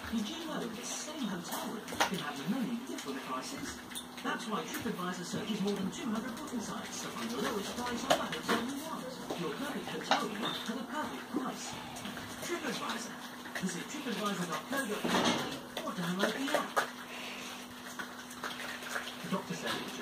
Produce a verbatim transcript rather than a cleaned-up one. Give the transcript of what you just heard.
Did you know the same hotel room can have many different prices? That's why TripAdvisor searches more than two hundred booking sites to find the lowest price on the hotel you want. Your perfect hotel room for the perfect price. TripAdvisor. Visit tripadvisor dot co dot uk or download the app. The doctor said